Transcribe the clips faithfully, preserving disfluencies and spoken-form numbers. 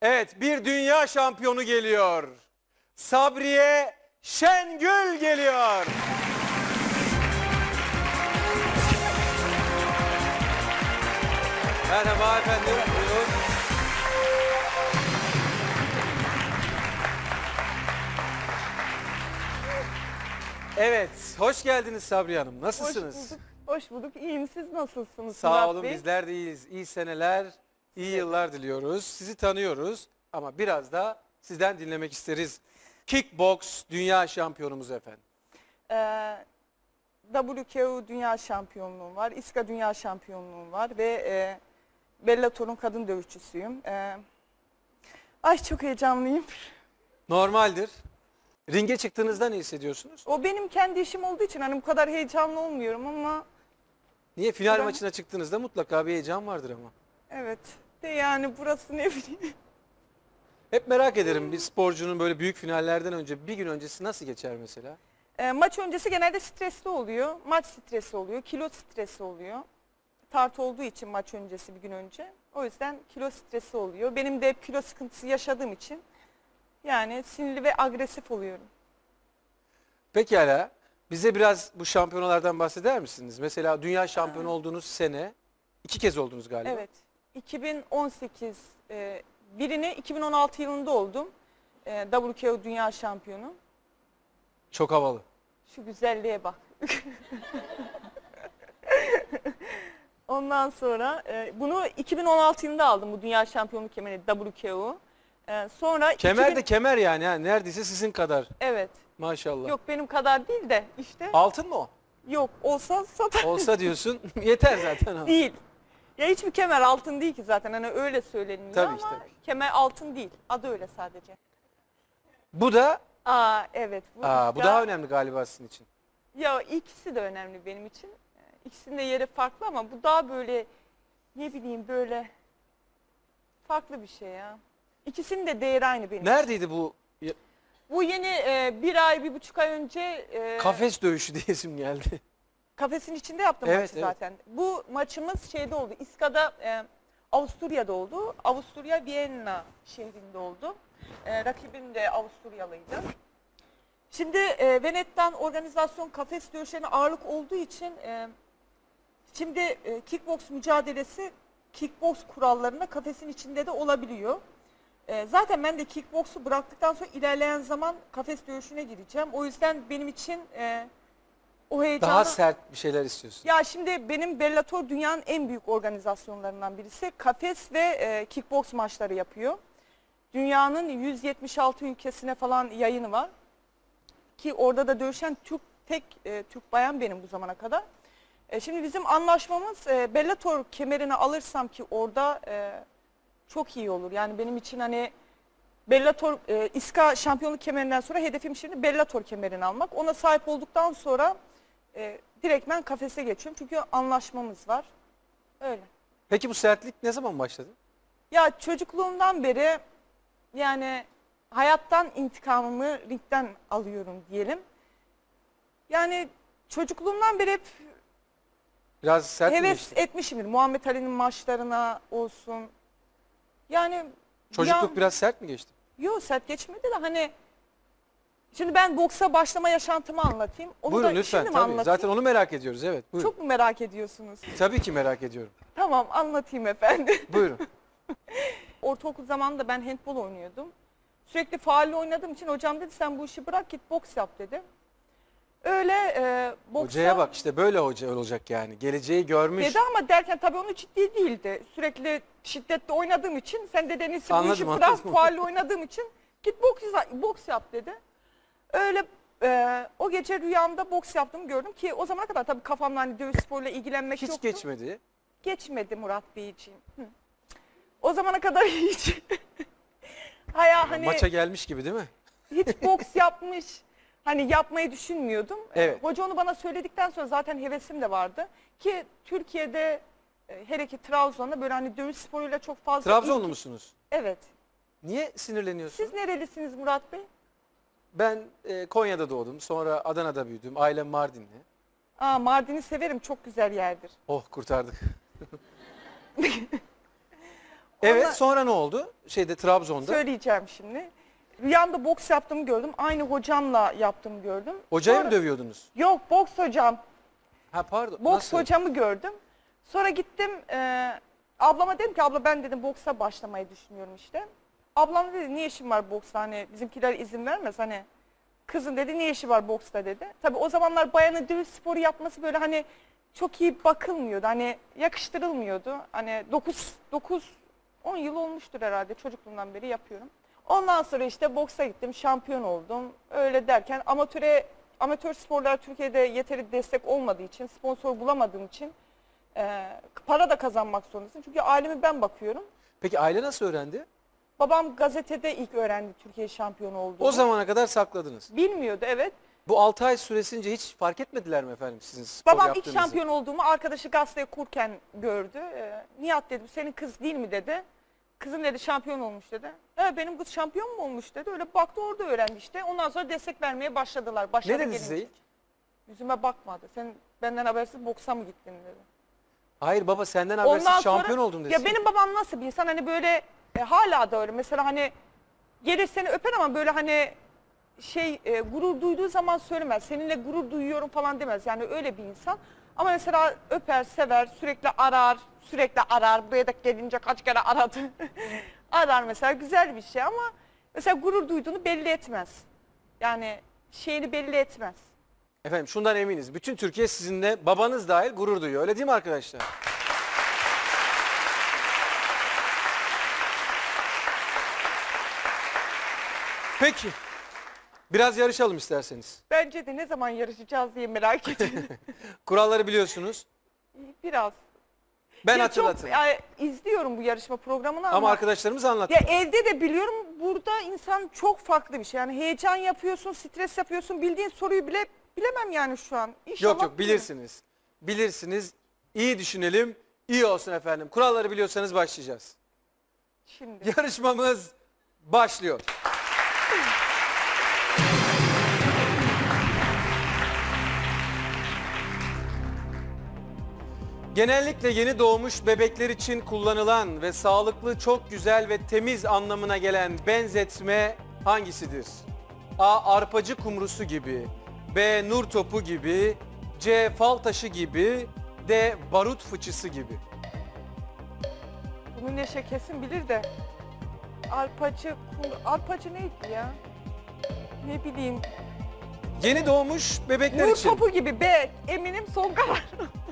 Evet, bir dünya şampiyonu geliyor. Sabriye Şengül geliyor. Merhaba efendim. Buyurun. Evet, hoş geldiniz Sabriye Hanım. Nasılsınız? Hoş bulduk. Hoş bulduk. İyiyim. Siz nasılsınız? Sağ Murat olun, Bey? bizler de iyiyiz. İyi seneler, iyi yıllar diliyoruz. Sizi tanıyoruz ama biraz da sizden dinlemek isteriz. Kickbox dünya şampiyonumuz efendim. Ee, W K O Dünya Şampiyonluğum var. İSKA Dünya Şampiyonluğum var ve e, Bellator'un kadın dövüşçüsüyüm. Ee, ay çok heyecanlıyım. Normaldir. Ringe çıktığınızda ne hissediyorsunuz? O benim kendi işim olduğu için hani bu kadar heyecanlı olmuyorum ama Niye? Final Ben- maçına çıktığınızda mutlaka bir heyecan vardır ama. evet. De yani burası ne bileyim. Hep merak ederim bir sporcunun böyle büyük finallerden önce bir gün öncesi nasıl geçer mesela? Ee, maç öncesi genelde stresli oluyor. Maç stresi oluyor. Kilo stresi oluyor. Tartı olduğu için maç öncesi bir gün önce. O yüzden kilo stresi oluyor. Benim de hep kilo sıkıntısı yaşadığım için yani sinirli ve agresif oluyorum. Pekala. Bize biraz bu şampiyonalardan bahseder misiniz? Mesela dünya şampiyonu olduğunuz sene iki kez oldunuz galiba. Evet. iki bin on sekiz e, birini iki bin on altı yılında oldum. E, W K O Dünya Şampiyonu. Çok havalı. Şu güzelliğe bak. Ondan sonra e, bunu iki bin on altı yılında aldım bu Dünya Şampiyonluk kemerini W K O. E, sonra Kemer iki bin de kemer yani ha. Neredeyse sizin kadar. Evet. Maşallah. Yok benim kadar değil de işte. Altın mı o? Yok olsa satar. Olsa diyorsun yeter zaten o. Değil. Ya hiçbir kemer altın değil ki zaten hani öyle söyleniyor Tabii, ama tabii. kemer altın değil. Adı öyle sadece. Bu da Aa evet. Bu, aa, bu ya- daha önemli galiba sizin için. Ya ikisi de önemli benim için. İkisinin de yeri farklı ama bu daha böyle ne bileyim böyle farklı bir şey ya. İkisinin de değeri aynı benim. Neredeydi bu ya- Bu yeni e, bir ay, bir buçuk ay önce e, kafes dövüşü diyesim geldi. kafesin içinde yaptım Evet, maçı evet. zaten. Bu maçımız şeyde oldu. İSKA'da e, Avusturya'da oldu. Avusturya Vienna şehrinde oldu. E, rakibim de Avusturyalıydı. Şimdi e, Venet'ten organizasyon kafes dövüşlerine ağırlık olduğu için e, şimdi e, kickbox mücadelesi kickbox kurallarında kafesin içinde de olabiliyor. E, zaten ben de kickboksu bıraktıktan sonra ilerleyen zaman kafes dövüşüne gireceğim. O yüzden benim için e, o heyecanı... Daha sert bir şeyler istiyorsun. Ya şimdi benim Bellator dünyanın en büyük organizasyonlarından birisi. Kafes ve e, kickbox maçları yapıyor. Dünyanın yüz yetmiş altı ülkesine falan yayını var. Ki orada da dövüşen Türk, tek e, Türk bayan benim bu zamana kadar. E, şimdi bizim anlaşmamız e, Bellator kemerini alırsam ki orada e, çok iyi olur. Yani benim için hani Bellator, e, İSKA şampiyonluk kemerinden sonra hedefim şimdi Bellator kemerini almak. Ona sahip olduktan sonra e, direktmen kafese geçiyorum. Çünkü anlaşmamız var. Öyle. Peki bu sertlik ne zaman başladı? Ya çocukluğumdan beri yani hayattan intikamımı ringden alıyorum diyelim. Yani çocukluğumdan beri hep Biraz sert mi heves geçti? etmişimdir. Muhammed Ali'nin maçlarına olsun. Yani Çocukluk ya- biraz sert mi geçti? Yok sert geçmedi de hani şimdi ben boksa başlama yaşantımı anlatayım. Onu Buyurun da lütfen şimdi mi tabii. anlatayım? Zaten onu merak ediyoruz evet. Buyurun. Çok mu merak ediyorsunuz? Tabii ki merak ediyorum. Tamam anlatayım efendim. Buyurun. Ortaokul zamanında ben handbol oynuyordum. Sürekli faulle oynadığım için hocam dedi sen bu işi bırak git boks yap dedi. Öyle e, boksa... Hocaya bak işte böyle hoca olacak yani. Geleceği görmüş. Dedi ama derken tabii onu ciddi değildi. Sürekli şiddetli oynadığım için sen de Deniz'i bu Anladım, işi bırak anladım. faulle oynadığım için git boks, boks yap dedi. Öyle e, o gece rüyamda boks yaptığımı gördüm ki o zamana kadar tabii kafamda hani dövüş sporuyla ilgilenmek Hiç yoktu. geçmedi. Geçmedi Murat Beyciğim. Hı. O zamana kadar hiç. Haya hani Maça gelmiş gibi değil mi? hiç boks yapmış. Hani yapmayı düşünmüyordum. Evet. Hoca onu bana söyledikten sonra zaten hevesim de vardı. Ki Türkiye'de e, hele ki Trabzon'da böyle hani dövüş sporuyla çok fazla... Trabzonlu ilgi- musunuz? Evet. Niye sinirleniyorsun? Siz nerelisiniz Murat Bey? Ben e, Konya'da doğdum. Sonra Adana'da büyüdüm. Ailem Mardinli. Aa, Mardin'i severim. Çok güzel yerdir. Oh kurtardık. Evet, Ondan- sonra ne oldu? Şeyde, Trabzon'da. Söyleyeceğim şimdi. Rüyamda boks yaptığımı gördüm. Aynı hocamla yaptığımı gördüm. Hocayı Sonra- mı dövüyordunuz? Yok, boks hocam. Ha pardon. Boks Nasıl? hocamı gördüm. Sonra gittim e, ablama dedim ki abla ben dedim boksa başlamayı düşünüyorum işte. Ablam dedi niye işin var boksta, hani bizimkiler izin vermez hani. Kızın dedi niye işi var boksta dedi. Tabii o zamanlar bayanın dövüş sporu yapması böyle hani çok iyi bakılmıyordu. Hani yakıştırılmıyordu. Hani dokuz dokuz on yıl olmuştur herhalde, çocukluğumdan beri yapıyorum. Ondan sonra işte boksa gittim, şampiyon oldum. Öyle derken amatöre amatör sporlar Türkiye'de yeteri destek olmadığı için, sponsor bulamadığım için e, para da kazanmak zorundasın. Çünkü aileme ben bakıyorum. Peki aile nasıl öğrendi? Babam gazetede ilk öğrendi Türkiye şampiyonu olduğunu. O zamana kadar sakladınız. Bilmiyordu, evet. Bu altı ay süresince hiç fark etmediler mi efendim sizin spor Babam ilk yaptığınızı? şampiyon olduğumu arkadaşı gazeteye kurken gördü. Ee, Nihat dedi, senin kız değil mi dedi. Kızın dedi şampiyon olmuş dedi. E, benim kız şampiyon mu olmuş dedi. Öyle baktı, orada öğrendi işte. Ondan sonra destek vermeye başladılar. Başladı Ne dedi gelince. size ilk? Yüzüme bakmadı. Sen benden habersiz boksa mı gittin dedi. Hayır baba, senden habersiz Ondan şampiyon sonra, oldum desin. ya benim babam nasıl bir insan, hani böyle e, hala da öyle. Mesela hani gelir seni öper ama böyle hani şey e, gurur duyduğu zaman söylemez. Seninle gurur duyuyorum falan demez. Yani öyle bir insan. Ama mesela öper, sever, sürekli arar, sürekli arar. Buraya da gelince kaç kere aradı. Arar mesela, güzel bir şey ama mesela gurur duyduğunu belli etmez. Yani şeyini belli etmez. Efendim şundan eminiz. Bütün Türkiye sizinle, babanız dahil, gurur duyuyor. Öyle değil mi arkadaşlar? Peki. Biraz yarışalım isterseniz. Bence de ne zaman yarışacağız diye merak ediyorum. Kuralları biliyorsunuz. Biraz. Ben Ya hatırlatırım. Çok, e, izliyorum bu yarışma programını ama, Ama arkadaşlarımız anlattı. ya evde de biliyorum, burada insan çok farklı bir şey. Yani heyecan yapıyorsun, stres yapıyorsun, bildiğin soruyu bile bilemem yani şu an. İnşallah Yok yok, bilirim. bilirsiniz. Bilirsiniz. İyi düşünelim. İyi olsun efendim. Kuralları biliyorsanız başlayacağız. Şimdi. Yarışmamız başlıyor. Genellikle yeni doğmuş bebekler için kullanılan ve sağlıklı, çok güzel ve temiz anlamına gelen benzetme hangisidir? A. Arpacı kumrusu gibi. B. Nur topu gibi. C. Fal taşı gibi. D. Barut fıçısı gibi. Bunu Neşe kesin bilir de. Arpacı, kum- arpacı neydi ya? Ne bileyim. Yeni doğmuş bebekler Nur için. topu gibi be. Eminim son karar.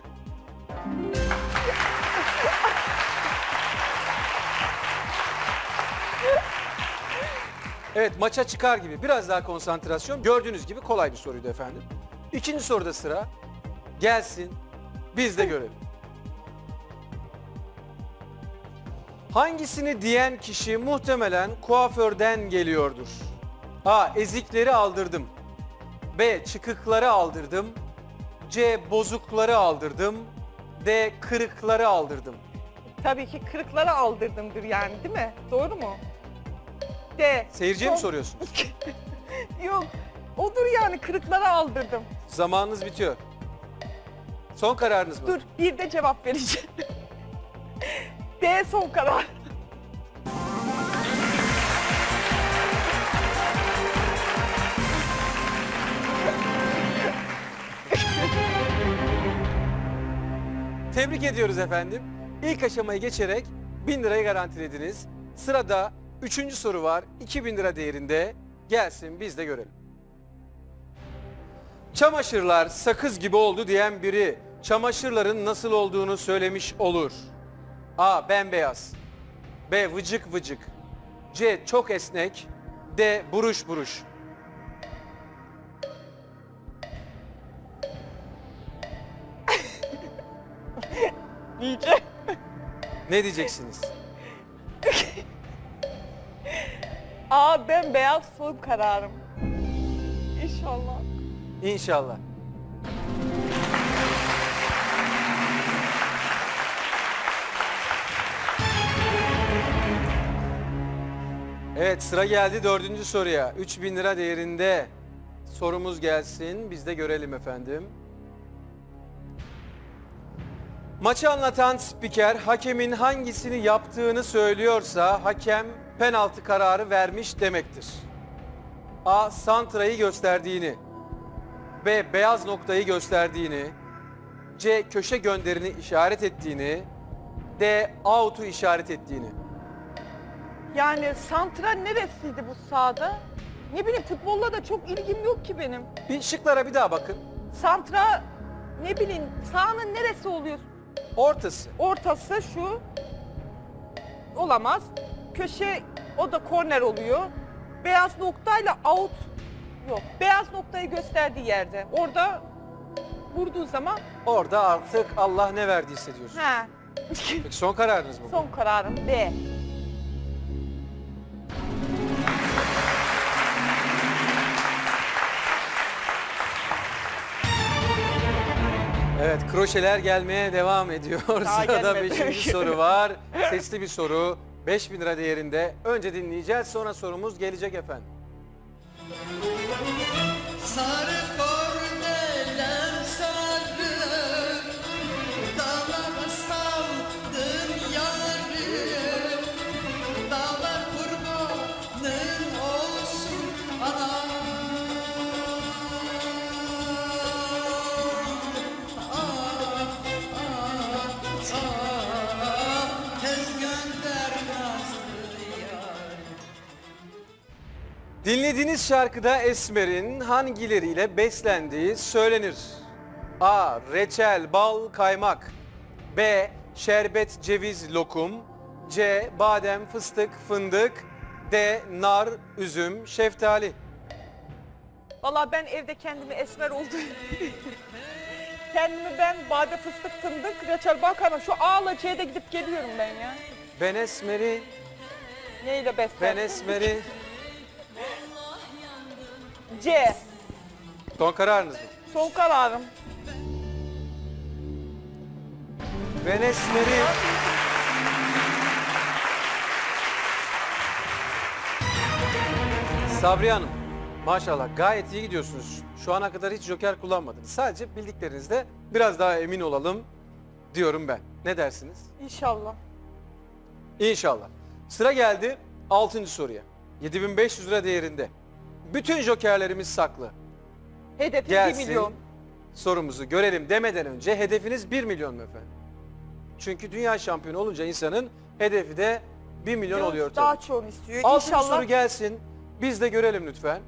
Evet, maça çıkar gibi. Biraz daha konsantrasyon. Gördüğünüz gibi kolay bir soruydu efendim. İkinci soruda sıra. Gelsin. Biz de görelim. Hangisini diyen kişi muhtemelen kuaförden geliyordur? A. Ezikleri aldırdım. B. Çıkıkları aldırdım. C. Bozukları aldırdım. D. Kırıkları aldırdım. Tabii ki kırıklara aldırdımdır yani, değil mi? Doğru mu? De. Seyirciye mi Son- soruyorsunuz? Yok. Odur yani, kırıklara aldırdım. Zamanınız bitiyor. Son kararınız mı? Dur, bir de cevap vereceğim. D son karar. Tebrik ediyoruz efendim. İlk aşamayı geçerek bin lirayı garantilediniz. Sırada üçüncü soru var. iki bin lira değerinde. Gelsin biz de görelim. Çamaşırlar sakız gibi oldu diyen biri çamaşırların nasıl olduğunu söylemiş olur. A. Bembeyaz. B. Vıcık vıcık. C. Çok esnek. D. Buruş buruş. Diyeceğim. Ne diyeceksiniz? Aa, ben beyaz son kararım. İnşallah. İnşallah. Evet, sıra geldi dördüncü soruya. üç bin lira değerinde sorumuz gelsin. Biz de görelim efendim. Maçı anlatan spiker hakemin hangisini yaptığını söylüyorsa hakem penaltı kararı vermiş demektir. A. Santra'yı gösterdiğini. B. Beyaz noktayı gösterdiğini. C. Köşe gönderini işaret ettiğini. D. Out'u işaret ettiğini. Yani santra neresiydi bu sahada? Ne bileyim, futbolla da çok ilgim yok ki benim. Bir şıklara bir daha bakın. Santra, ne bileyim, sahanın neresi oluyor? Ortası. Ortası şu. Olamaz. Köşe, o da korner oluyor. Beyaz noktayla out yok. Beyaz noktayı gösterdiği yerde. Orada vurduğu zaman Orada artık Allah ne verdiyse diyorsun. he. Peki son kararınız mı bu? Son kararım D. Evet, kroşeler gelmeye devam ediyor. Daha Sırada gelmedi. beşinci soru var. Sesli bir soru. beş bin lira değerinde. Önce dinleyeceğiz, sonra sorumuz gelecek efendim. Sarı kornelem sarı, dağlara saldın yarım, dağlar kurbanın olsun anam. Ah, ah, ah, tez gönder nazlı yar. Dinlediğiniz şarkıda Esmer'in hangileriyle beslendiği söylenir? A. Reçel, bal, kaymak. B. Şerbet, ceviz, lokum. C. Badem, fıstık, fındık. D. Nar, üzüm, şeftali. Vallahi ben evde kendimi esmer olduğum kendimi ben bade, fıstık, fındık, reçel, bal, kaymak. Şu A'la C'de gidip geliyorum ben ya. Ben Esmer'i, Neyle ben beslendim? Esmer'i. C. Son kararınız mı? Son kararım. Ben Esmer'i. Sabriye Hanım, maşallah gayet iyi gidiyorsunuz. Şu ana kadar hiç joker kullanmadınız. Sadece bildiklerinizde biraz daha emin olalım diyorum ben. Ne dersiniz? İnşallah. İnşallah. Sıra geldi altıncı soruya. yedi bin beş yüz lira değerinde. Bütün jokerlerimiz saklı. Hedefim bir Gelsin milyon. sorumuzu görelim demeden önce hedefiniz bir milyon mu efendim? Çünkü dünya şampiyonu olunca insanın hedefi de bir milyon oluyor tabii. Daha çok istiyor. Altıncı İnşallah. soru gelsin. Biz de görelim lütfen.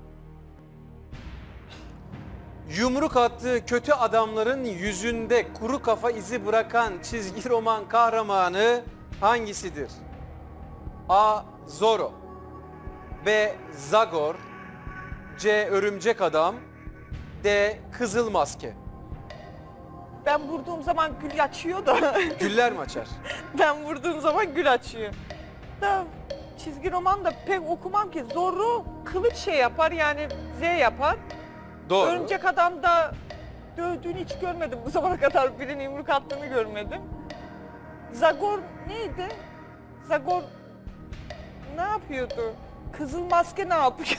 Yumruk attığı kötü adamların yüzünde kuru kafa izi bırakan çizgi roman kahramanı hangisidir? A. Zorro. B. Zagor. C. Örümcek Adam. D. Kızıl Maske. Ben vurduğum zaman gül açıyor da. Güller mi açar? Ben vurduğum zaman gül açıyor. Da çizgi roman da pek okumam ki. Zorro kılıç şey yapar, yani Z yapar. Doğru. Örümcek adam da dövdüğünü hiç görmedim. Bu zamana kadar birinin yumruk attığını görmedim. Zagor neydi? Zagor ne yapıyordu? Kızıl Maske ne yapıyor?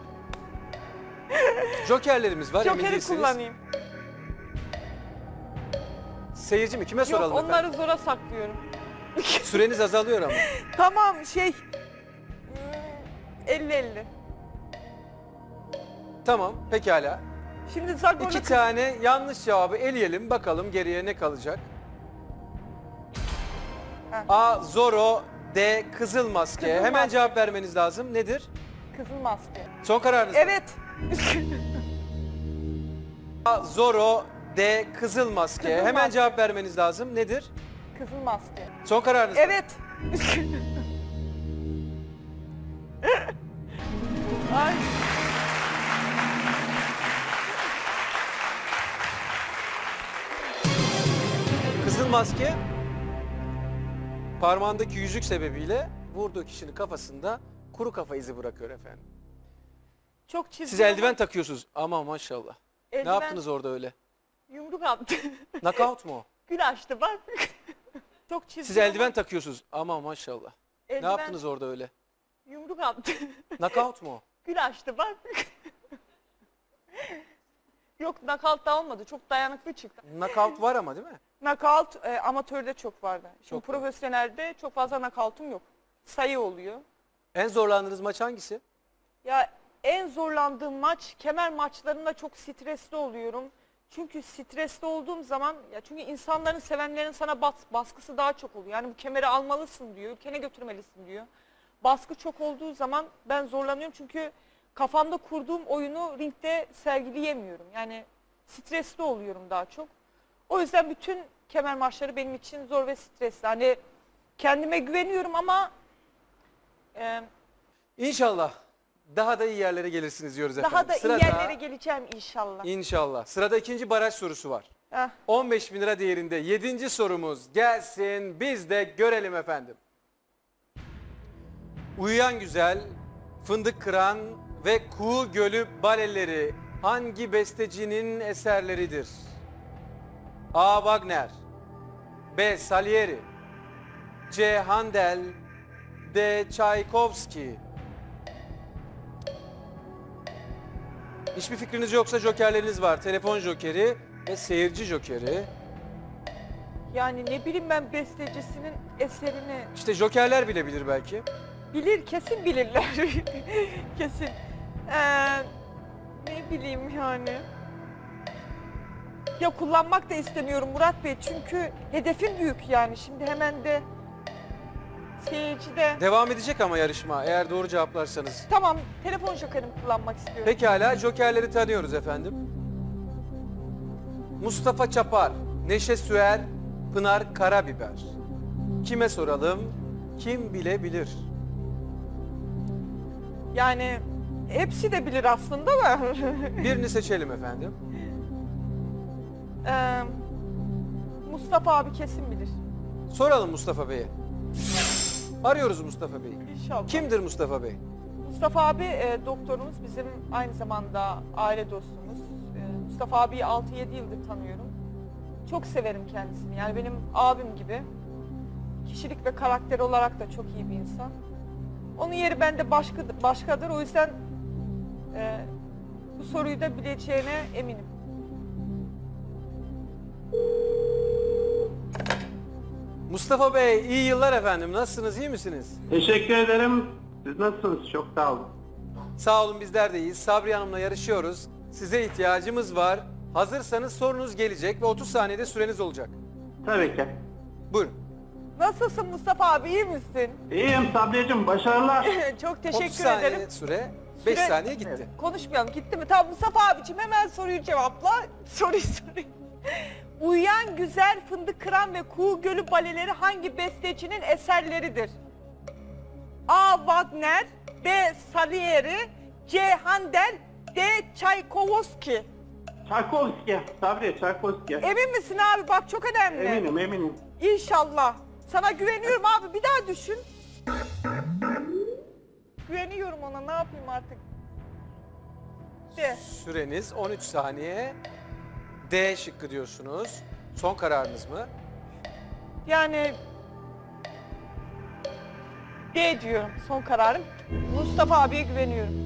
Jokerlerimiz var, emin Joker'i değilsiniz. kullanayım. Seyirci mi? Kime Yok, soralım onları efendim? zora saklıyorum. Süreniz azalıyor ama. Tamam, şey elli elli. Tamam, pekala. Şimdi Zagor'la İki kız- tane yanlış cevabı eleyelim. Bakalım geriye ne kalacak? Heh. A. Zorro. D. Kızıl Maske. Kızıl Hemen Maske. cevap vermeniz lazım. Nedir? Kızıl Maske. Son kararınız mı? Evet. A. Zorro. D. Kızıl Maske. Kızıl Hemen Maske. cevap vermeniz lazım. Nedir? Kızıl Maske. Son kararınız mı? Evet. Ay. Kızıl Maske parmağındaki yüzük sebebiyle vurduğu kişinin kafasında kuru kafa izi bırakıyor efendim. Çok çizgi. Siz eldiven takıyorsunuz ama maşallah. Eldiven- Ne yaptınız orada öyle? Yumruk attı. Knockout mu o? Gül açtı bak. Çok çizgi. Siz eldiven takıyorsunuz ama maşallah. Eldiven- Ne yaptınız orada öyle? Yumruk attı. Knockout mu o? Gül açtı bak. Yok, knockout da olmadı. Çok dayanıklı çıktı. Knockout var ama değil mi? Knockout e, amatörde çok vardı. Şimdi Çok var. profesyonelde çok fazla knockout'um yok. Sayı oluyor. En zorlandığınız maç hangisi? Ya en zorlandığım maç, kemer maçlarında çok stresli oluyorum. Çünkü stresli olduğum zaman, ya çünkü insanların, sevenlerin sana bas, baskısı daha çok oluyor. Yani bu kemeri almalısın diyor, ülkene götürmelisin diyor. Baskı çok olduğu zaman ben zorlanıyorum çünkü kafamda kurduğum oyunu ringde sergileyemiyorum. Yani stresli oluyorum daha çok. O yüzden bütün kemer maçları benim için zor ve stresli. Hani kendime güveniyorum ama e, İnşallah daha da iyi yerlere gelirsiniz diyoruz efendim. daha da iyi Sırada- yerlere geleceğim inşallah. İnşallah. Sırada ikinci baraj sorusu var. Heh. on beş bin lira değerinde yedinci sorumuz gelsin, biz de görelim efendim. Uyuyan Güzel, Fındık Kıran ve Kuğu Gölü baleleri hangi bestecinin eserleridir? A. Wagner, B. Salieri, C. Handel, D. Tchaikovsky. Hiçbir fikriniz yoksa jokerleriniz var. Telefon jokeri ve seyirci jokeri. Yani ne bileyim ben bestecisinin eserini İşte jokerler bilebilir belki. bilir, kesin bilirler. Kesin. Ee, ne bileyim yani. Ya kullanmak da istemiyorum Murat Bey çünkü hedefim büyük yani. Şimdi hemen de seyirci de... Devam edecek ama yarışma eğer doğru cevaplarsanız. Tamam, telefon jokerimi kullanmak istiyorum. Pekala, jokerleri tanıyoruz efendim. Mustafa Çapar, Neşe Süer, Pınar Karabiber. Kime soralım? Kim bilebilir? Yani hepsi de bilir aslında da. Birini seçelim efendim. Ee, Mustafa abi kesin bilir. Soralım Mustafa Bey'e. Arıyoruz Mustafa Bey'i. İnşallah. Kimdir Mustafa Bey? Mustafa abi e, doktorumuz, bizim aynı zamanda aile dostumuz. E, Mustafa abiyi altı yedi yıldır tanıyorum. Çok severim kendisini. Yani benim abim gibi. Kişilik ve karakter olarak da çok iyi bir insan. Onun yeri bende başka, başkadır. O yüzden e, bu soruyu da bileceğine eminim. Mustafa Bey, iyi yıllar efendim. Nasılsınız, iyi misiniz? Teşekkür ederim. Siz nasılsınız? Çok sağ olun. Sağ olun, bizler de iyiyiz. Sabriye Hanım'la yarışıyoruz. Size ihtiyacımız var. Hazırsanız sorunuz gelecek ve otuz saniyede süreniz olacak. Tabii ki. Buyurun. Nasılsın Mustafa abi, iyi misin? İyiyim Sabriyeciğim. Başarılar. Çok otuz teşekkür saniye ederim. süre, beş Süre- saniye gitti. Konuşmayalım, gitti mi? Tamam Mustafa abicim, hemen soruyu cevapla. Soruyu sorayım. Uyuyan Güzel, Fındık Kıran ve Kuğu Gölü baleleri hangi bestecinin eserleridir? A. Wagner, B. Salieri, C. Handel, D. Tchaikovsky. Çaykovski. Sabriye Çaykovski. Emin misin abi? Bak çok önemli. Eminim eminim. İnşallah. Sana güveniyorum abi. Bir daha düşün. Güveniyorum ona. Ne yapayım artık? De. Süreniz on üç saniye. D şıkkı diyorsunuz. Son kararınız mı? Yani D diyorum. Son kararım. Mustafa abiye güveniyorum.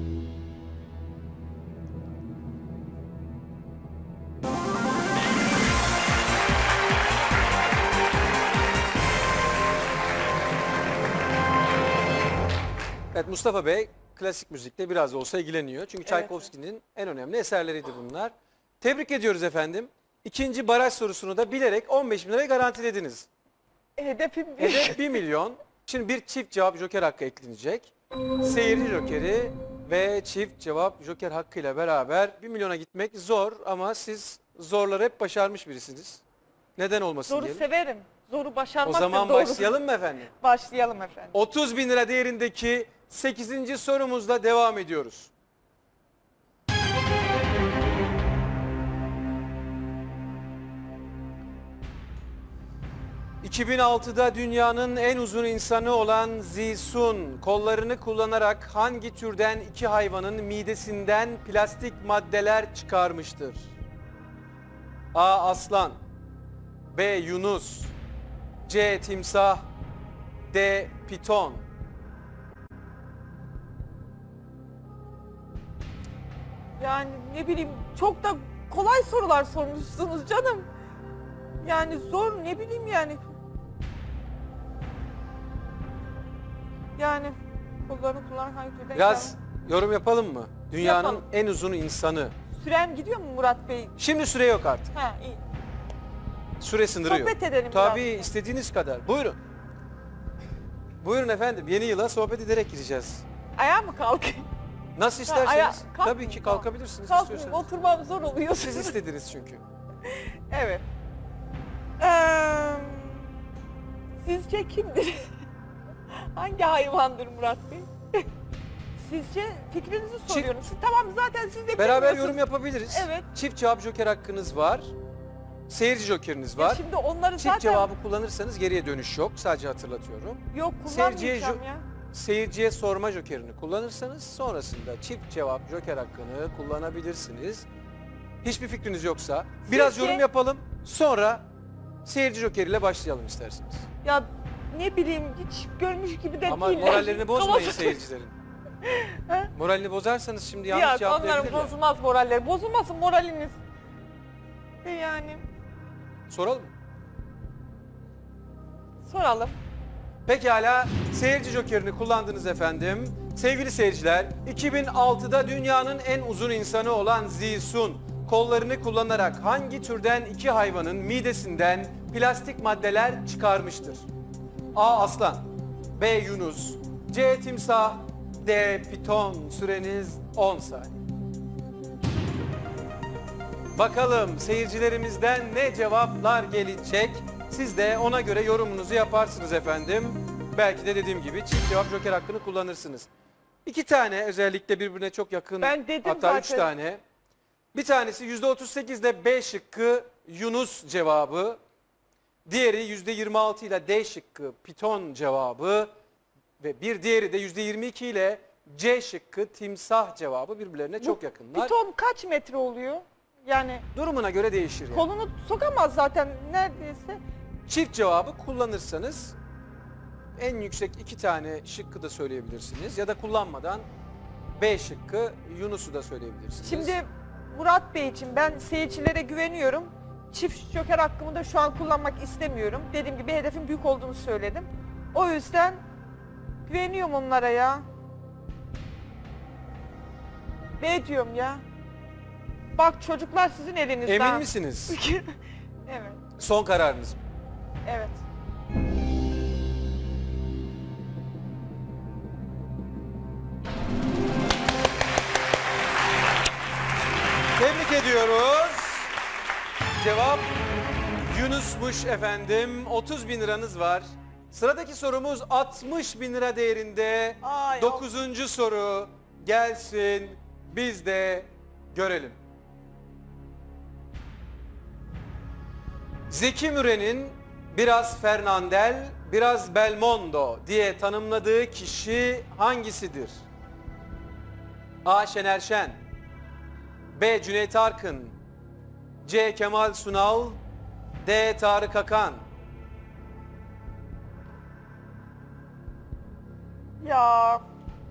Evet, Mustafa Bey klasik müzikle biraz da olsa ilgileniyor. Çünkü Evet. Tchaikovsky'nin en önemli eserleriydi bunlar. Tebrik ediyoruz efendim. İkinci baraj sorusunu da bilerek on beş bin lirayı garantilediniz. Hedefim bir. Hedef bir milyon. Şimdi bir çift cevap joker hakkı eklenecek. Seyirci jokeri ve çift cevap joker hakkıyla beraber bir milyona gitmek zor ama siz zorları hep başarmış birisiniz. Neden olmasın Zoru diyelim. severim. Zoru O başarmak da zaman doğru. başlayalım mı efendim? Başlayalım efendim. otuz bin lira değerindeki sekizinci sorumuzla devam ediyoruz. iki bin altıda dünyanın en uzun insanı olan Zisun kollarını kullanarak hangi türden iki hayvanın midesinden plastik maddeler çıkarmıştır? A. Aslan, B. Yunus, C. Timsah, D. Piton. Yani ne bileyim, çok da kolay sorular sormuşsunuz canım. Yani zor, ne bileyim yani. Yani kollarını kullanan hangi türden Biraz insan? yorum yapalım mı? Dünyanın Yapalım. en uzun insanı. Sürem gidiyor mu Murat Bey? Şimdi süre yok artık. Ha iyi. Süre sınırı yok. Sohbet edelim Tabii biraz. istediğiniz kadar. Buyurun. Buyurun efendim. Yeni yıla sohbet ederek gireceğiz. Ayağa mı kalkayım? Nasıl Ha, aya- isterseniz. kalkmayayım, Tabii ki tamam. kalkabilirsiniz Kalkmayayım, istiyorsanız. oturmam zor oluyor. Siz istediniz çünkü. Evet. Ee, sizce kimdir? Hangi hayvandır Murat Bey? Sizce fikrinizi soruyorum. Siz, tamam zaten siz de Beraber bilmiyorsunuz. yorum yapabiliriz. Evet. Çift cevap joker hakkınız var. Seyirci jokeriniz Ya var. şimdi onları Çift zaten cevabı kullanırsanız geriye dönüş yok. Sadece hatırlatıyorum. yok Seyirciye kullanmayacağım jo- ya. Seyirciye sorma jokerini kullanırsanız sonrasında çift cevap joker hakkını kullanabilirsiniz. Hiçbir fikriniz yoksa biraz Sizce- yorum yapalım. Sonra seyirci jokeriyle başlayalım isterseniz. Ya ne bileyim hiç görmüş gibi de Ama değiller. morallerini bozmayın Kafası- seyircilerin. He? Moralini bozarsanız şimdi yanlış Ya onların cevaplayabilirler. bozulmaz moralleri. Bozulmasın moraliniz. E Yani Soralım mı? soralım. Pekala, seyirci jokerini kullandınız efendim. Sevgili seyirciler, iki bin altıda dünyanın en uzun insanı olan Zisun, kollarını kullanarak hangi türden iki hayvanın midesinden plastik maddeler çıkarmıştır? A. Aslan, B. Yunus, C. Timsah, D. Piton. Süreniz on saniye. Bakalım seyircilerimizden ne cevaplar gelecek? Siz de ona göre yorumunuzu yaparsınız efendim. Belki de dediğim gibi çift cevap joker hakkını kullanırsınız. İki tane özellikle birbirine çok yakın, Ben dedim hatta üç zaten. tane. Bir tanesi yüzde otuz sekiz ile B şıkkı Yunus cevabı. Diğeri yüzde yirmi altı ile D şıkkı Piton cevabı. Ve bir diğeri de yüzde yirmi iki ile C şıkkı Timsah cevabı birbirlerine çok yakınlar. Piton kaç metre oluyor? Yani Durumuna göre değişir yani. kolunu sokamaz zaten neredeyse. Çift cevabı kullanırsanız en yüksek iki tane şıkkı da söyleyebilirsiniz. Ya da kullanmadan B şıkkı Yunus'u da söyleyebilirsiniz. Şimdi Murat Bey için ben seyircilere güveniyorum. Çift joker hakkımı da şu an kullanmak istemiyorum. Dediğim gibi hedefin büyük olduğunu söyledim. O yüzden güveniyorum onlara ya. B diyorum ya. Bak çocuklar sizin elinizde. Emin ha. misiniz? Evet, Son kararınız mı? evet. Tebrik ediyoruz. Cevap Yunus'muş efendim. otuz bin liranız var. Sıradaki sorumuz altmış bin lira değerinde. Ay, Dokuzuncu soru gelsin. Biz de görelim. Zeki Müren'in biraz Fernandel, biraz Belmondo diye tanımladığı kişi hangisidir? A. Şener Şen, B. Cüneyt Arkın, C. Kemal Sunal, D. Tarık Akan. Ya.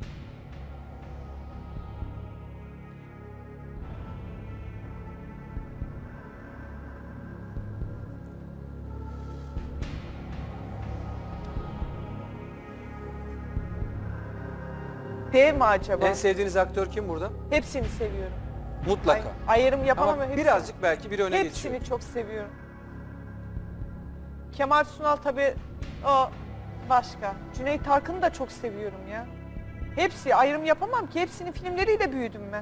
D mi acaba? En sevdiğiniz aktör kim burada? Hepsini seviyorum. Mutlaka. Ay, ayrım yapamam Ama ama hepsini, birazcık belki bir öne hepsini geçiyor. çok seviyorum. Kemal Sunal tabii o başka. Cüneyt Arkın'ı da çok seviyorum ya. Hepsi ayrım yapamam ki hepsinin filmleriyle büyüdüm ben.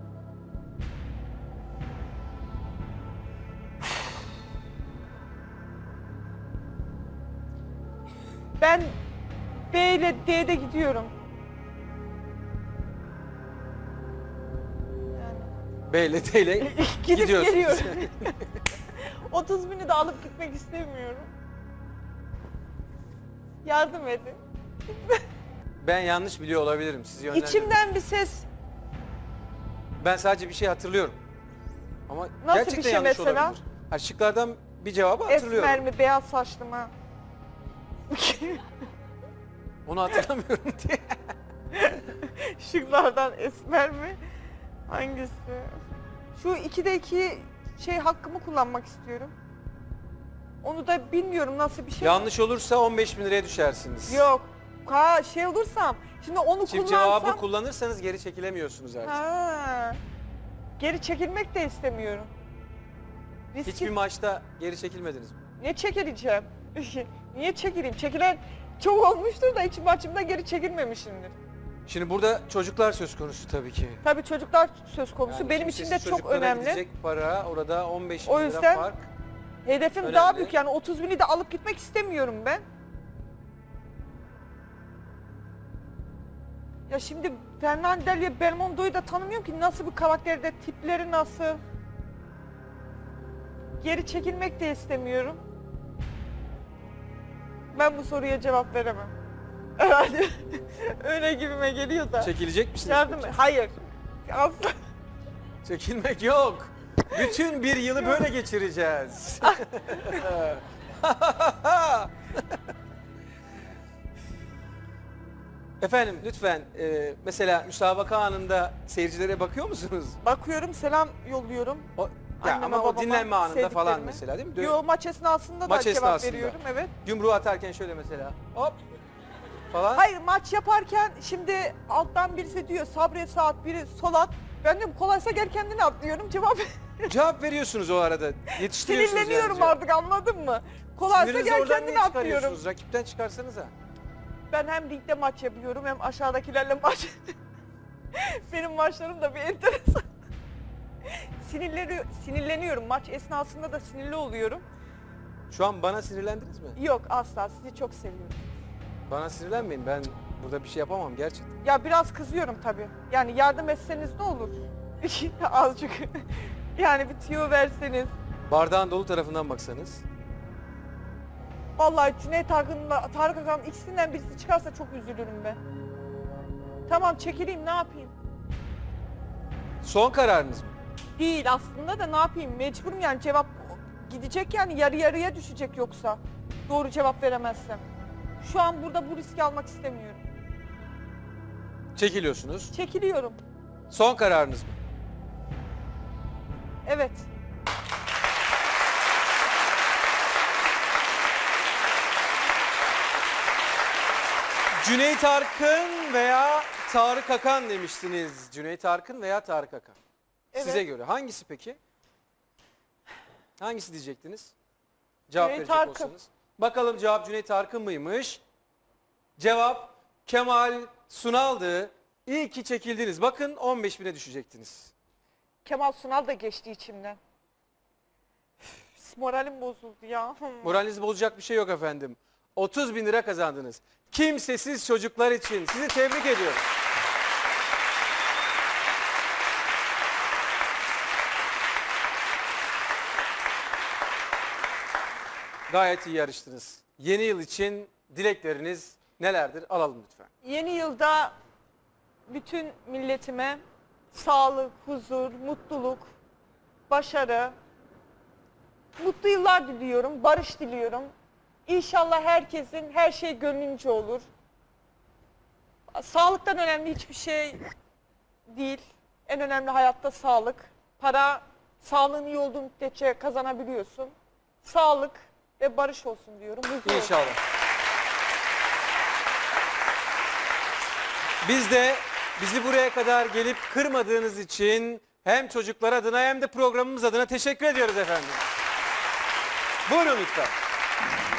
Ben B ile D'de gidiyorum. Yani B ile D ile gidip gidiyorsunuz. geliyorum. otuz bini de alıp gitmek istemiyorum. Yardım edin. Ben yanlış biliyor olabilirim. Sizi yönlendirdim. İçimden bir ses. Ben sadece bir şey hatırlıyorum. Ama Nasıl gerçekten bir şey yanlış mesela? olabilir. Ha, şıklardan bir cevabı hatırlıyorum. Esmer mi, beyaz saçlı mı? Onu hatırlamıyorum diye. Şıklardan esmer mi? Hangisi? Şu ikide iki şey hakkımı kullanmak istiyorum. Onu da bilmiyorum nasıl bir şey. Yanlış olursa on beş bin liraya düşersiniz. Yok. Ha şey olursam şimdi onu Çift kullansam. cevabı kullanırsanız geri çekilemiyorsunuz artık. Ha. Geri çekilmek de istemiyorum. Riski... Hiçbir maçta geri çekilmediniz mi? Ne çekileceğim? Niye çekileyim? Çekilen çok olmuştur da hiç maçımda geri çekilmemişimdir. Şimdi burada çocuklar söz konusu tabii ki. Tabii çocuklar söz konusu. Yani Benim için de kimsesiz çok çocuklara önemli. gidecek para orada on beş bin O lira yüzden fark. Hedefim önemli. daha büyük, yani otuz bini de alıp gitmek istemiyorum ben. Ya şimdi Fernandelli Belmondo'yu da tanımıyorum ki, nasıl bir karakterde, tipleri nasıl. Geri çekilmek de istemiyorum. Ben bu soruya cevap veremem. Herhalde öyle gibime geliyor da. Çekilecek misiniz Yardım peki? Hayır. Asla. Çekilmek yok. Bütün bir yılı böyle geçireceğiz. Efendim lütfen e, mesela müsabaka anında seyircilere bakıyor musunuz? Bakıyorum, selam yolluyorum. O, ya Anneme, ama o babama, dinlenme anında falan sevdiklerime. mesela değil mi? Dö- Yo, maç esnasında Maç da cevap esnasında. veriyorum, evet. Yumruğu atarken şöyle mesela hop falan. Hayır, maç yaparken şimdi alttan birisi diyor Sabriye saat, biri sol at. Ben de kolaysa gel kendini at diyorum, cevap Cevap veriyorsunuz o arada. Yetiştiriyorsunuz sinirleniyorum yani. artık, anladın mı? Kolaysa Sinirinizi gel oradan kendini niye at diyorum. çıkarıyorsunuz? Rakipten çıkarsanıza. Ben hem ringde maç yapıyorum hem aşağıdakilerle maç. Benim maçlarım da bir enteresan. Sinirleri, sinirleniyorum. Maç esnasında da sinirli oluyorum. Şu an bana sinirlendiniz mi? Yok, asla, sizi çok seviyorum. Bana sinirlenmeyin, ben burada bir şey yapamam gerçekten. Ya biraz kızıyorum tabii. Yani yardım etseniz ne olur? Azıcık. Yani bir tüyo verseniz. Bardağın dolu tarafından baksanız. Vallahi Cüneyt Arkın'la Tarık Akan ikisinden birisi çıkarsa çok üzülürüm ben. Tamam, çekileyim, ne yapayım? Son kararınız mı? Değil aslında da, ne yapayım? Mecburum yani, cevap gidecek yani, yarı yarıya düşecek yoksa. Doğru cevap veremezsem. Şu an burada bu riski almak istemiyorum. Çekiliyorsunuz. Çekiliyorum. Son kararınız mı? Evet. Cüneyt Arkın veya Tarık Akan demiştiniz. Cüneyt Arkın veya Tarık Akan. Evet. Size göre hangisi peki? Hangisi diyecektiniz? Cevap Cüneyt verecek Arkın. olsanız. Bakalım cevap Cüneyt Arkın mıymış? Cevap Kemal Sunal'dı. İyi ki çekildiniz. Bakın on beş bine düşecektiniz. Kemal Sunal da geçti içimden. Üf, moralim bozuldu ya. Moralinizi bozacak bir şey yok efendim. otuz bin lira kazandınız. Kimsesiz çocuklar için. Sizi tebrik ediyorum. Gayet iyi yarıştınız. Yeni yıl için dilekleriniz nelerdir? Alalım lütfen. Yeni yılda bütün milletime sağlık, huzur, mutluluk, başarı, mutlu yıllar diliyorum, barış diliyorum. İnşallah herkesin her şey gönlünce olur. Sağlıktan önemli hiçbir şey değil. En önemli hayatta sağlık. Para, sağlığın iyi olduğu müddetçe kazanabiliyorsun. Sağlık ve barış olsun diyorum. Huzur olsun. İnşallah. Biz de bizi buraya kadar gelip kırmadığınız için hem çocuklar adına hem de programımız adına teşekkür ediyoruz efendim. Buyurun lütfen.